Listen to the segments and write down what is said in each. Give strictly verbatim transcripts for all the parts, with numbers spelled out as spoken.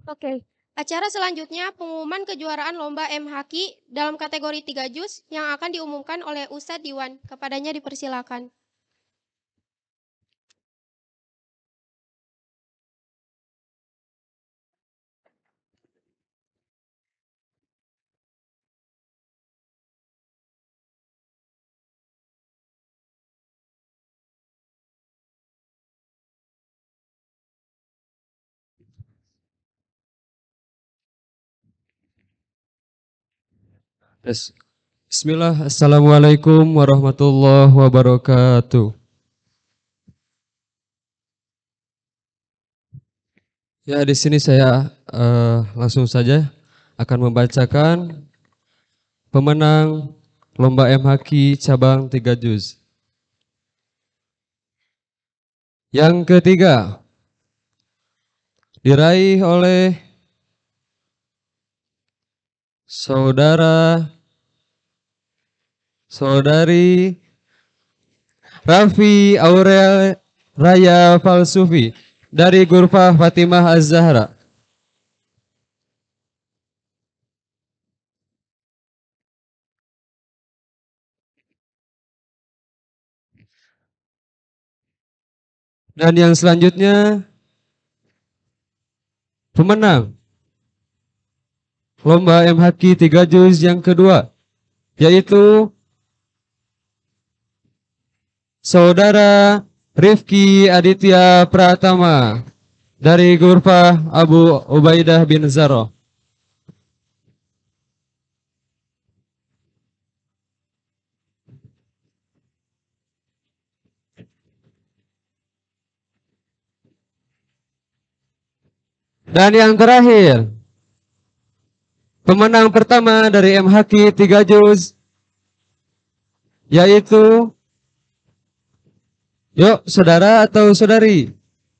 Oke, acara selanjutnya pengumuman kejuaraan lomba M Haki dalam kategori tiga juz yang akan diumumkan oleh Ustadz Diwan. Kepadanya dipersilakan. Yes. Bismillah, Assalamualaikum warahmatullahi wabarakatuh. Ya, di sini saya eh, langsung saja akan membacakan pemenang lomba M Haki cabang tiga juz. Yang ketiga diraih oleh saudara saudari Raffi Aurel Raya Falsufi dari Ghurfah Fatimah Az-Zahra. Dan yang selanjutnya pemenang lomba M Haki tiga juz yang kedua yaitu saudara Rifki Aditya Pratama dari Ghurfah Abu Ubaidah bin Zaro. Dan yang terakhir, pemenang pertama dari M Haki tiga juz yaitu, yuk saudara atau saudari?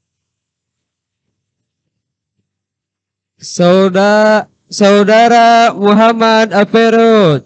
Saudara, saudara Muhammad Aperut.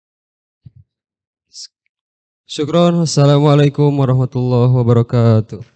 Syukron. Assalamualaikum warahmatullahi wabarakatuh.